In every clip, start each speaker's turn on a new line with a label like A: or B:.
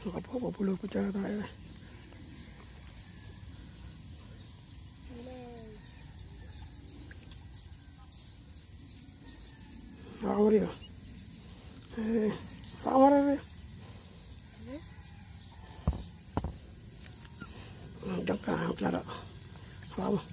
A: Nakapapapulot ko siya tayo. Nakakamari oh. Nakakamari rin. Diyan ka, Clara. Haka mo.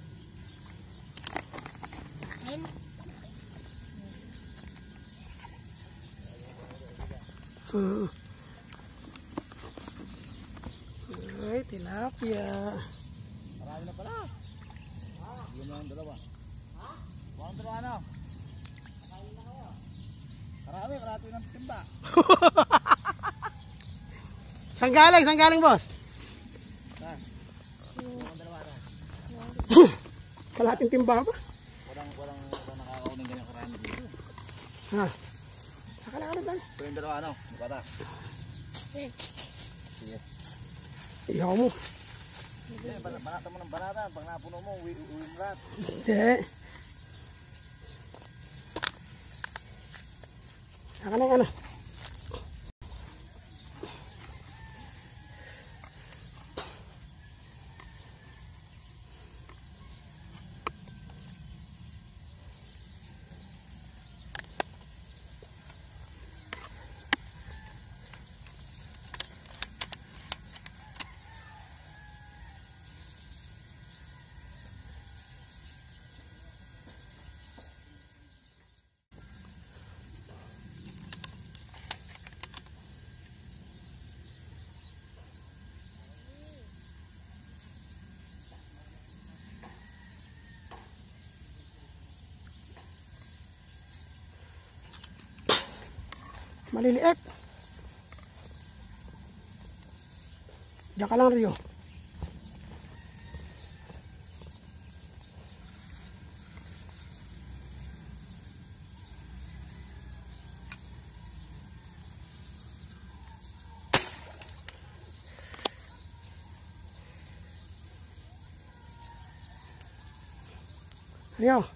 A: Ay, tilapia.
B: Marami na pala. Yun na yung dalawa. Ha? Buang dalawa na. Nakain na kayo. Marami, karati ng timba.
A: Saan galing? Saan galing, boss?
B: Buang dalawa na.
A: Kalating timba ba?
B: Walang nakakaunin ganyan karami dito.
A: Ha? Saka na ka rin.
B: Ito yung dalawa ano? Bata. Sige.
A: Iyaw mo.
B: Banata mo ng banata. Pag napuno mo, uwi mo lahat.
A: Hindi. Saka na ka na. Maliliit. Diyan ka lang, Rio. Rio.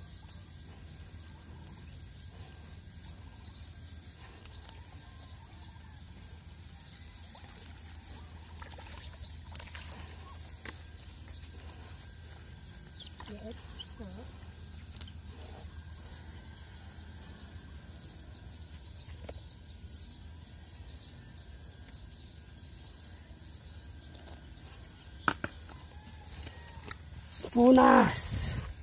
A: Punas.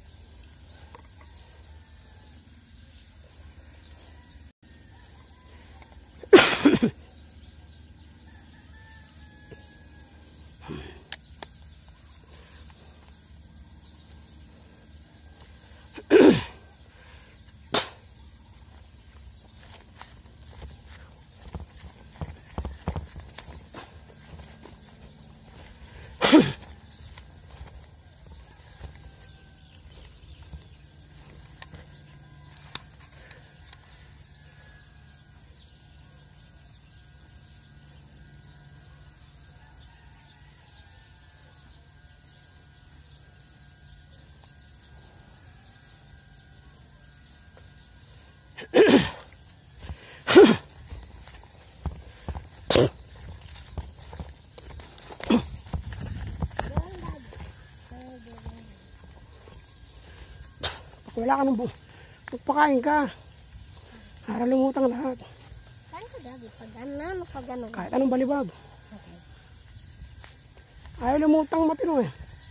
A: Wala ka nang magpakain ka. Para lumutang lahat.
C: Kain ka dati. Pag ano, pag ano.
A: Kahit anong balibag.
C: Okay.
A: Ayaw lumutang matino eh.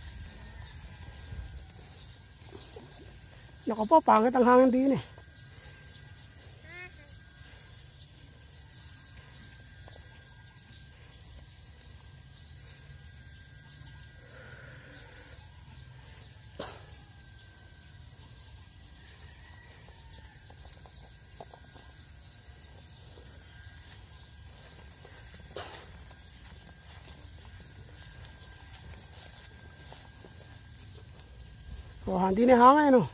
A: Naku po, pangit ang hangin din eh. Oh, hindi na hangin no.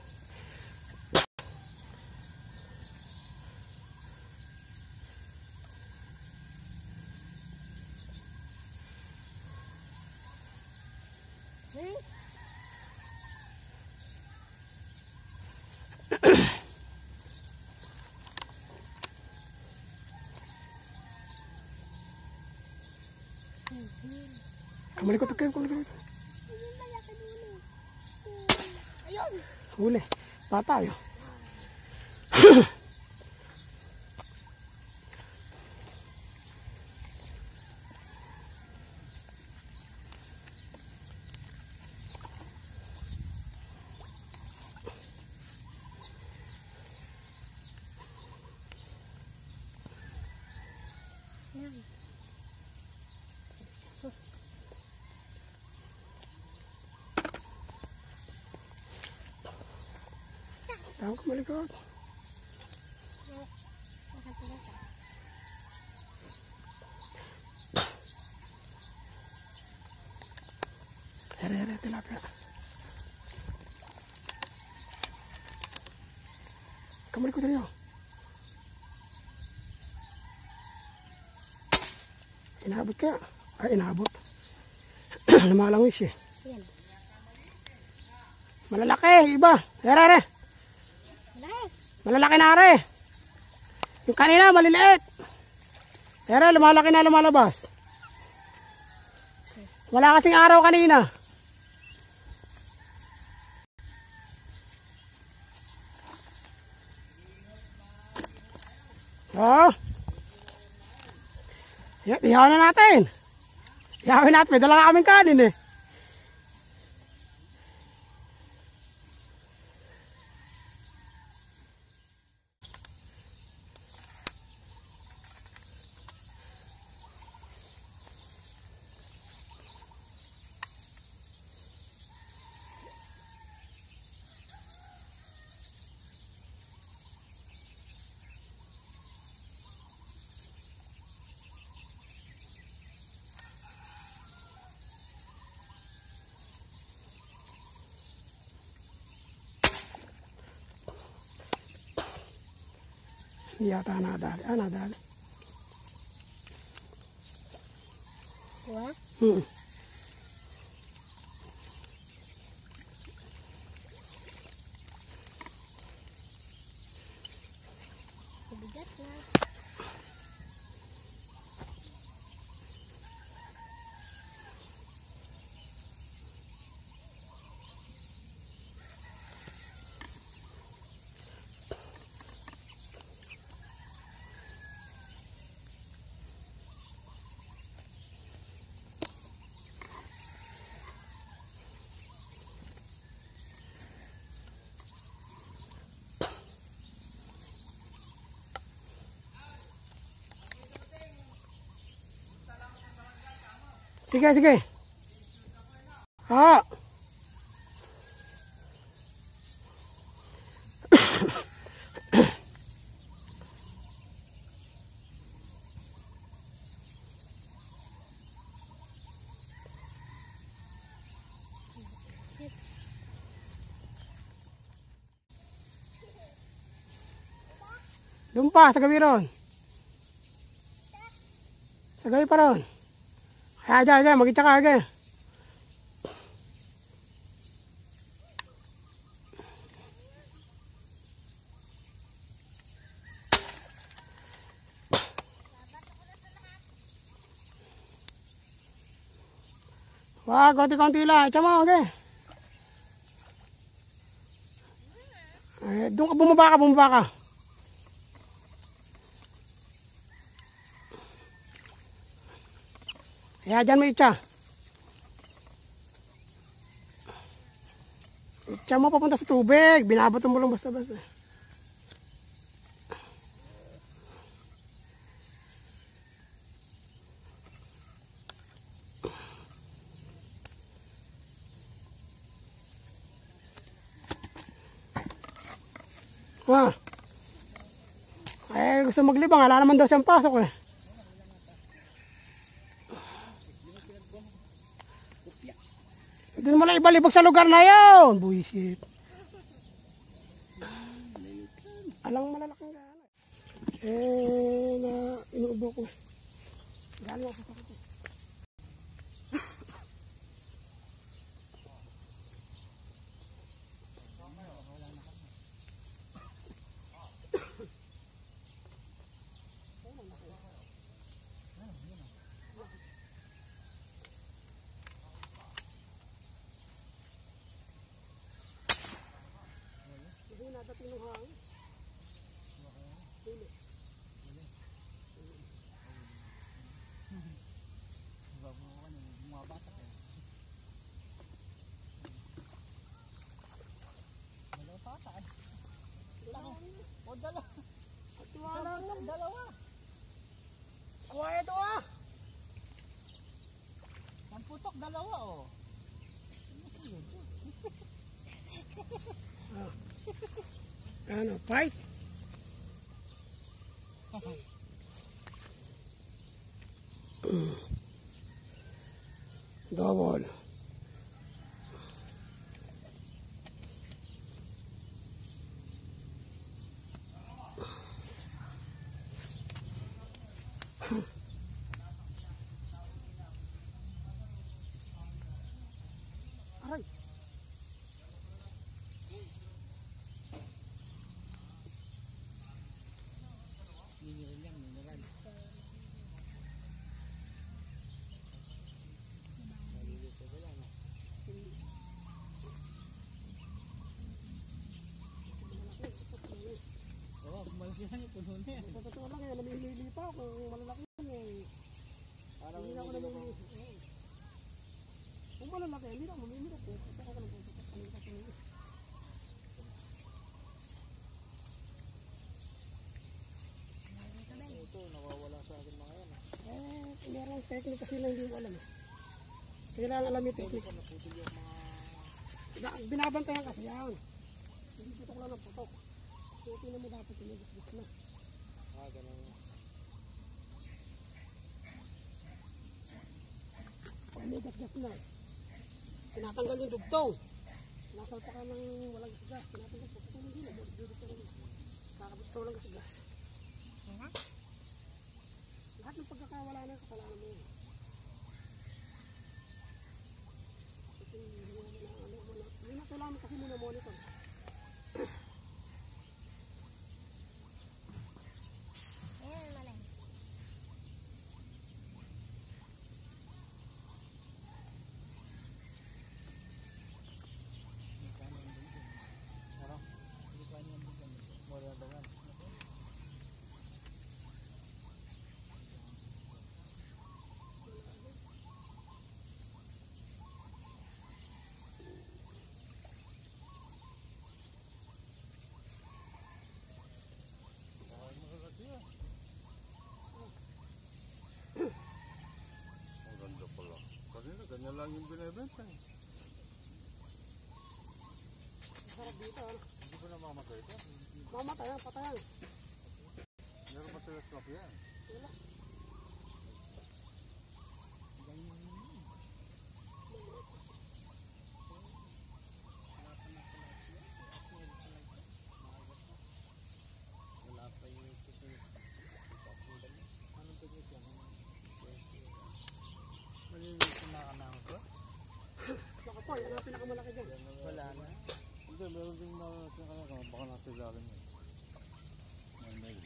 A: Kamalikot kayo, kamalikot.
C: Ayun.
A: Huli. Bata yun. Tama kamalikot. Here, tilapia. Kamalikot na yun. Inabot kaya? Ay, inabot. Lumalangis eh.
C: Yan.
A: Malalaki, iba. Here.
C: Malaki.
A: Malalaki na are. Yung kanina, maliliit. Here, lumalaki na lumalabas. Wala kasing araw kanina. Oh. Ihaw na natin. Ihawin natin. May dala kaming kanin eh. Hindi yata nadali. Nadali.
C: What? Bigat na.
A: Sige, sige. Ha. Doon pa, sa gabi ron. Sa gabi pa ron. Kaya dyan, magkita ka agad. Wah, konti-konti lang. Ito mo, okay. Doon ka, bumaba ka, bumaba ka. Kaya dyan may itcha. Itcha mo papunta sa tubig. Binabato mo lang basta-basta. Ah. Ay, gusto maglibang. Wala naman daw siyang pasok eh. Doon mo lang ibalibag sa lugar na yun. Buisit. Alang malalaking gana. Inuubo ko. Galing ako sa kakot. Dadating ng hangin. Huli.
B: Mga bata eh. Dalawa bata eh. O dalawa.
A: At tiwala lang.
B: Dalawa.
A: Kuwaya ito ah.
B: Ang putok dalawa oh.
A: Ano, fight? Double. Aray.
B: Mineral yan, mineral. Maluluto ko lang ah. Oo, malaki lang yung puno na yan.
A: Sa totoo lang, namimili pa ako kung malalaki yun eh.
B: Parang
A: Hindi na ako
B: niluluto ko.
A: namimili. Kung malalaki, hindi na ako mamimili. Ito ako lang po sa kanila pinili.
B: Ito, nawawala sa akin mga yan ah.
A: Merong technique kasi na hindi mo alam eh. Kailangan alam yung technique.
B: Naputol yung mga...
A: Binabantayan kasi yan. Hindi putok lang ng putok. So, tingnan mo dapat tinigisgis na.
B: Ah, ganun.
A: Pag may gasgas na, tinatanggal yung dugtong. Nasalpakan ng walang gasgas. Tinatanggal po. Kung hindi na, dudugtong na. Kakabit sa walang gasgas. Lahat ng pagkakawala na kasalanan mo yun. Kasi hindi na kailangan kasi muna monitor.
C: Ayan, malay.
B: Ano? Hindi pa niyan dito. Marandaman.
D: Ang ganda pala. Kanina, ganyan lang yung binibenta eh.
A: Sarap dito, ano?
D: Hindi ko namamatay ito.
A: Mamatayan, patayan.
D: Meron pa telescope yan.
A: Wala.
B: Wala pa yung susunod. Anong technique yan? Maliliit yung nakanahon ko?
A: Baka po, yan ang pinakamalaki dyan.
B: Wala na.
D: Hindi, meron din na kaya baka nasa ilalim yun. May.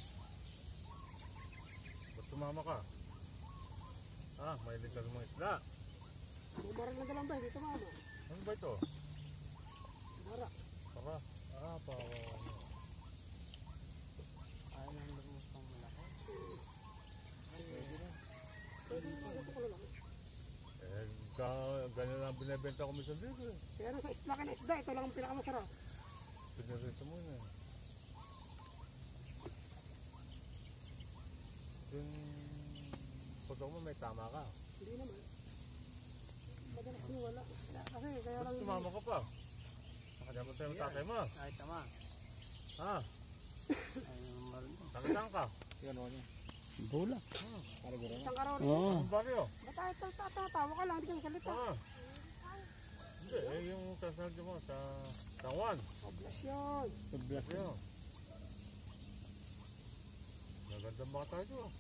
D: Ba't tumama ka? Ah, may ligal mga isda.
A: Bumarang na dalang ba, hindi tumama.
D: Ano ba ito?
A: Bara.
D: Para? Ah, para ano.
B: Ayaw nang lumos pang malaki.
D: Pwede na.
A: Pwede mo ito ko lang.
D: Eh, ganyan lang binibenta ko minsan dito eh.
A: Kaya nasa laki na isda, ito lang ang pinakamasarap.
D: Pinirito mo yun eh. Yung pagkaw mo may tama ka.
A: Hindi naman. Madalas nyo wala. Kasi kaya
D: Ba't
A: lang...
D: tumama ka pa? Nakadamot tayo ng tatay mo.
B: Ay, tama.
D: Ha?
B: Ay, marunong.
D: Nakasaan ka?
B: Yan o niya. Bola.
A: Isang araw rin.
B: Oo.
D: Ang baryo?
A: Ba't tayo tatawa ka lang, hindi kang salita.
D: Ah. Hindi, eh yung kasunod mo sa Tangwan.
A: Oblasyon.
B: Paglas
D: Kasi yun. Magandang baka tayo doon.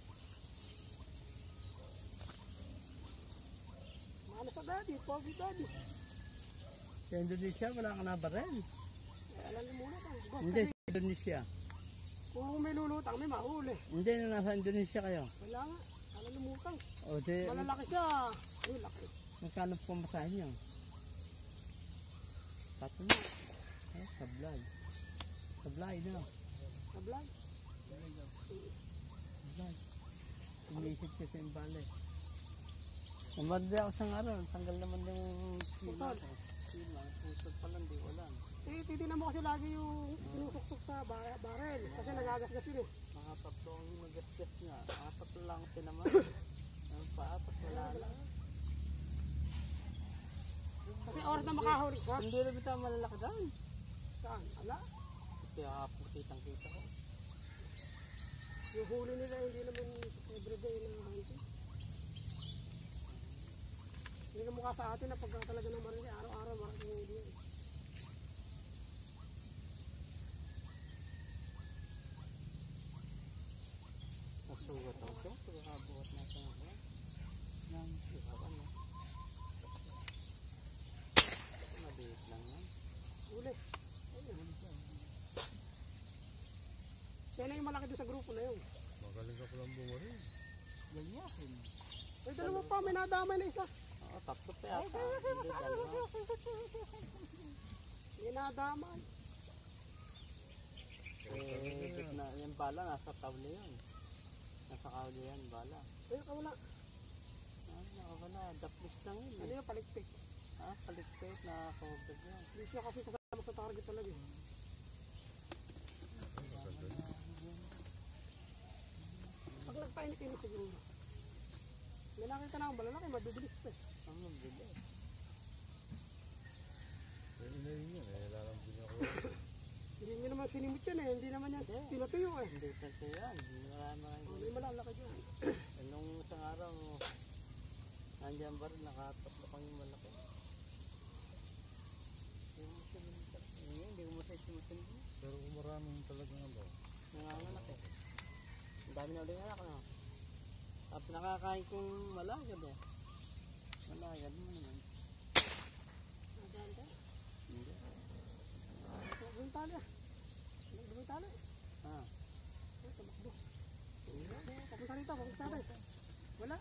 A: Mana sa daddy, pogi daddy.
B: Sa Indonesia, wala ka na barel.
A: Eh, alam mo muna ka. Boss,
B: Hindi,
A: kasi
B: sa Indonesia.
A: kung may lulutang, may mahuli.
B: Hindi, na nasa Indonesia kayo.
A: Wala nga. Alam mo mutang.
B: O, di,
A: Malalaki siya. Ay, laki.
B: magkano pumasahin nyo? Tato na. Ay, sa vlog.
D: Sablay, no?
A: Sablay.
D: Sablay. Tumisit kasi yung bale. Namadi ako sa araw. Tanggal naman yung sila.
A: Putol.
D: Sila. Pusod pa lang, di wala.
A: Titignan mo kasi lagi yung sinusuksok sa barel. Kasi nagagasgas yun eh.
D: Mga tatlong nagasgas nga. Apat lang tinaman. Ang paapat wala lang.
A: Kasi oras na makahuli. Ha?
D: Hindi rin ito malalaki daan.
A: Saan? Ala?
D: Kaya kapag kitang-kita ko.
A: Yung huli nila hindi naman everyday na hunting. Hindi ka mukha sa atin na pagka talaga ng marili, araw-araw marating hindi yan.
D: Masugat ako siya. Pagkakabuhat natin ako. Nang ihawan mo. Maliit lang yan.
A: Huli. Kaya na yung malaki doon sa grupo na yun.
D: Magaling ka palang bumarin. Ganyan.
A: Ay, dalawa pa, may nadamay na isa.
D: Oo, tatlo pa yata. Hindi, dalawa.
A: May nadamay.
D: Na, yung bala, nasa tawli yun. Nasa kauli yan, bala.
A: Ay, kawala.
D: Nakawala, daplis lang yun.
A: Ano yung palikpik?
D: Palikpik, nakakahubad yan.
A: Hindi siya kasi kasama sa target talaga eh. Pag nagpainit-init siguro. May nakita na akong malalaki, mabibilis pa eh.
D: Ang mabilis.
B: Inayin yan eh. Lalambing ako.
A: Hindi nyo naman sinimot yan eh. Hindi naman yan tinatuyo eh.
D: Hindi kasi yan. Marami.
A: May malalaki dyan.
D: Nung isang araw, nandiyan ba rin, nakatatlo kang yung malaki. Hindi ko masay-simusin ko.
B: Pero kung maraming talaga ano.
D: Nanganganak eh. Ang dami na ulit anak na. At nakakain kong malagad eh. Malagad mo naman.
A: Nadaan ka?
D: Hindi.
A: Buong tali ah. Buong tali.
D: Ah.
A: Ay, tumakbo. Papunta rito, papunta rito. Wala.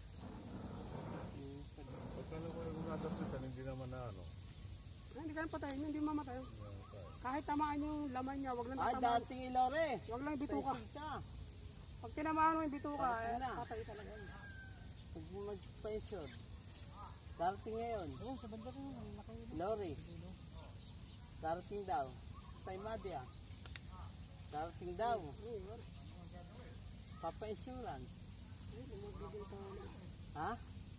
B: Pagkano ko yung nadapitan, hindi naman na ano.
A: Ay, hindi ka lang patayin, hindi mamatay. Kahit tamaan yung laman niya, wag lang
D: Ay,
A: tatamaan.
D: dating ilore.
A: Wag lang bituka.
D: Paisig ka.
A: Pag tinamaan mo yung bituka,
D: Parating
A: eh,
D: na.
A: patay talaga yun.
D: Huwag mo mag-pension. Darating ngayon.
A: Ayun, sa banda rin yun,
D: Lori. Darating daw. Tay Madia. Darating daw.
A: ayun.
D: Papa-insurance.
A: Ay, magbibinta na.
D: Ha?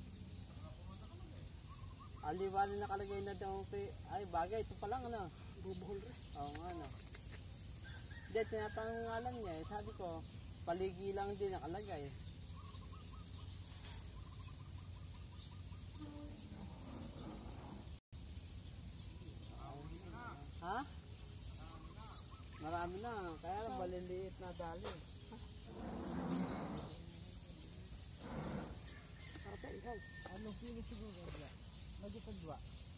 D: Aliwali nakalagay na daw. Ay, bagay. Ito pa lang ano.
A: Bubuhol rin.
D: Oo nga ano. Hindi, tinatanong nga lang niya. Sabi ko, paligi lang din nakalagay. Ha? Marami na. Kaya lang maliliit na dali.
A: Para pa ikaw.
D: Anong kilo siguro ba? Nagkatagwa.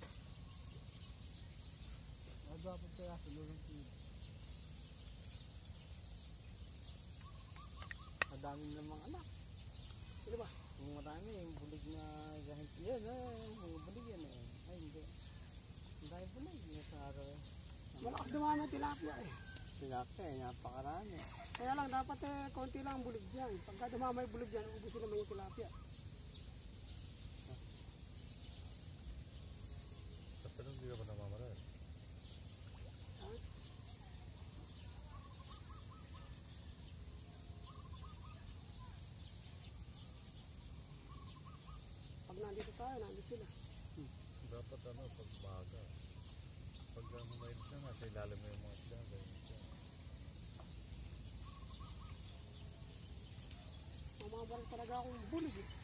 D: Nagwa po kaya sa lulong kilo. Madami namang anak.
A: Ano ba?
D: Kung marami, yung bulig na gahit. Yan, yung bulig yan eh. Ay, hindi. Ang dahil bulig. Yung sa araw eh.
A: Malakas dumami ang tilapia eh.
D: Tilapia eh, napakarami.
A: Kaya lang, dapat eh, konti lang ang bulig dyan. Pagka dumamay bulig dyan, ubusin naman yung tilapia.
B: Basta nung hindi ka pa namamalay.
A: Ha? Pag nandito tayo, nandito sila.
B: Dapat ano, pag maaga. Pag humayos na, nasa ilalim mo yung mga isda. Ganyan siya.
A: Mamabarang talaga akong bulig eh.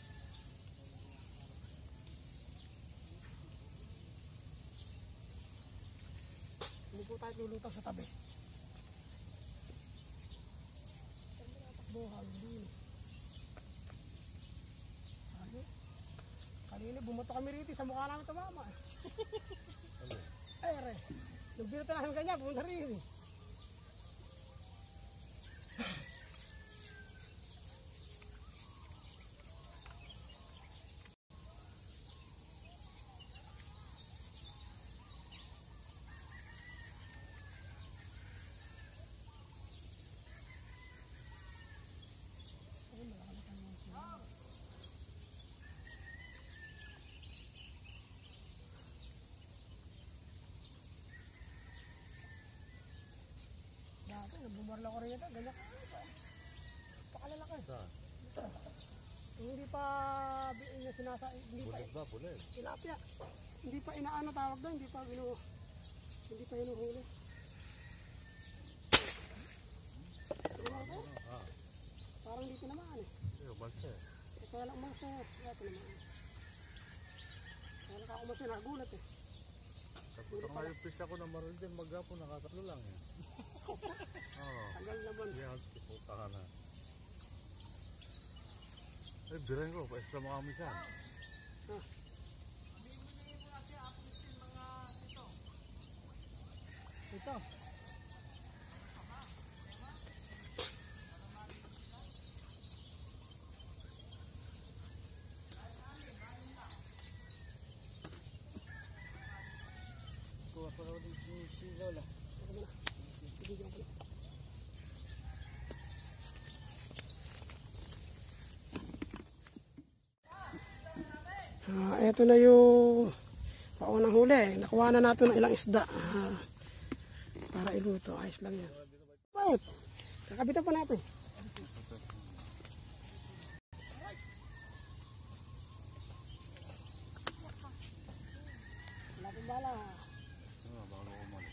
A: Hindi po tayo lulutang sa tabi. Takbo, halin. Ano? Kanina bumoto kami rito sa mukha namin tumama.
B: Ano?
A: Ay, re. Nung binuto namin kanya, pumunta rin. bumarla ko rin ito, ganyan ka. Pakalalaki. Hindi pa hindi pa
B: Bulit ba? Bulit.
A: tilapia. Hindi pa inaano tawag doon, hindi pa hinuhuli. Parang dito naman eh.
B: Balse.
A: Kaya lang umasa. Ito naman. Kaya lang ako umasa, nagulat eh.
B: Tapos nga yung fish ako na maroon din, maggapo, nakatatlo lang eh. Oo.
A: Tagal naman.
B: Yan, puta ka na. Eh, birin ko, paes lang mga misan.
A: Ito.
D: Kuha pa raw din si Lola.
A: Bigyan ko. Ito na yung paunang huli. Nakuha na natin ng ilang isda. Para iluto. Ayos lang yan. Wait. Kakabitan pa natin. Wala pong bala.
B: Oo, bago umalis.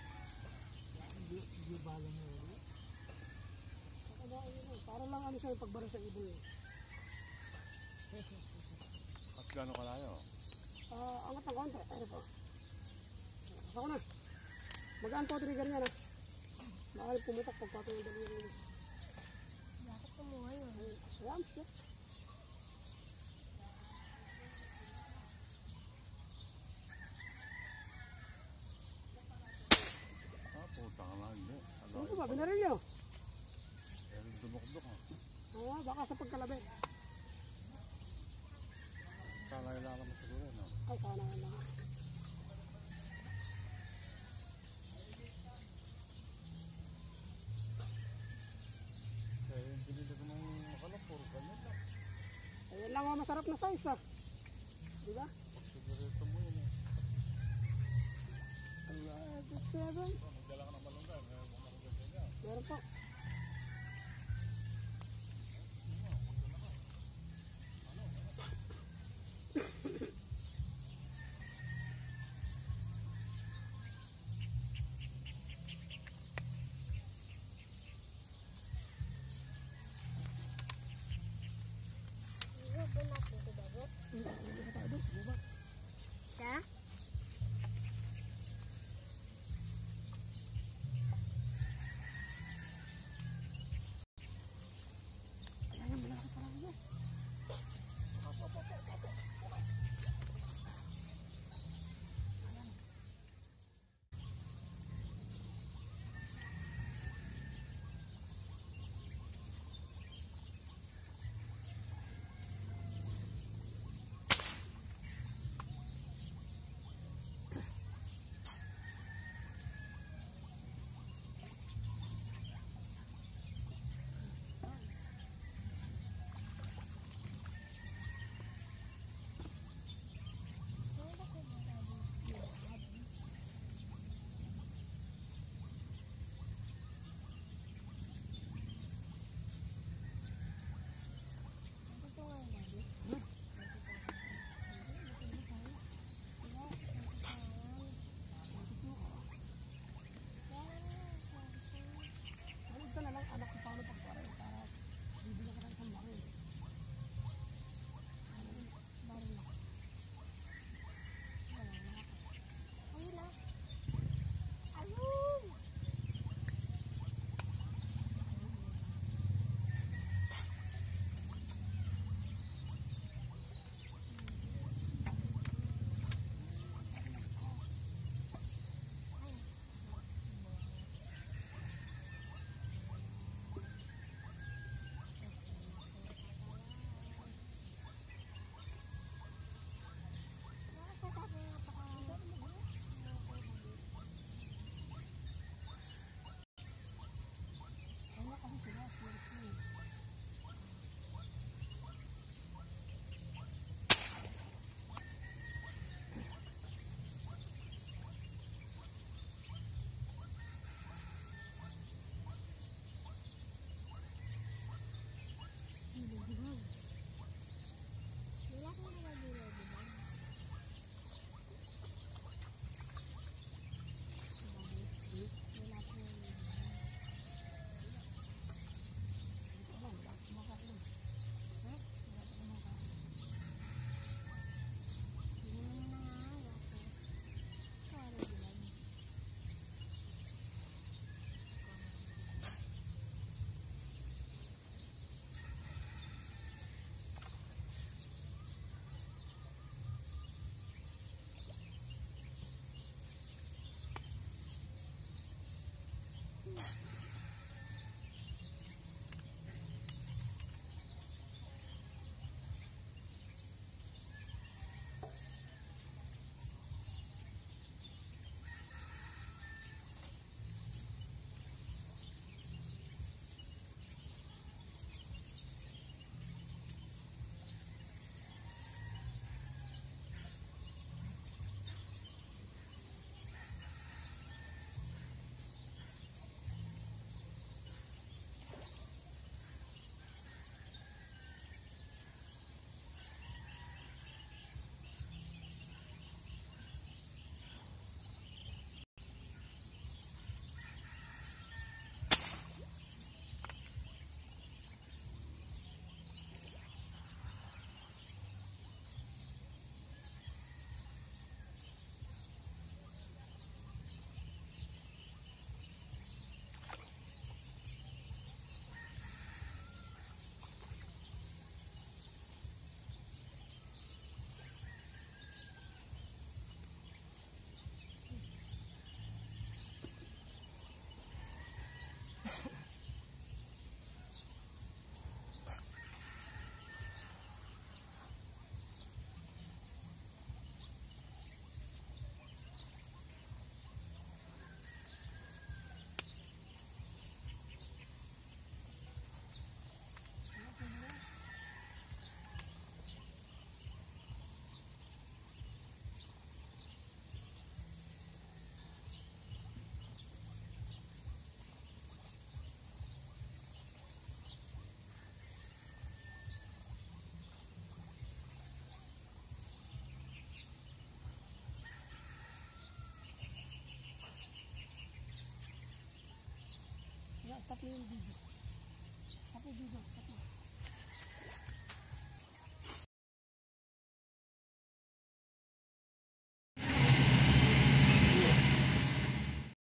A: Para lang ano siya yung pagbara sa ibon.
B: At gano'n kalayo?
A: Angat ng konti. Ano po? Asa ko na. Magaan po trigger niya na. Bakal pumutak pagpatong yung daliri niya.
C: Bakit kumuha yun?
A: Ayan siya.
B: Ah, puta ka na, hindi.
A: Ano ba? Binaril niyo?
B: Eh, dumukdok ha.
A: Baka sa pagkalabit.
B: Kalay lang naman siguro, no?
A: Ay, sana nga lang.
B: Eh, yung pinili ko ng makalap, puro ganyan lang.
A: Ayan lang ang masarap na size ah. Diba?
B: Sigurito mo yun eh.
A: 7.
B: Magdala ka ng malunggan, eh, bumarungan ka niya.
A: Meron po.
C: Igo ba natin ito, Babot? Siya?
A: tatlo yung video. Sapo video.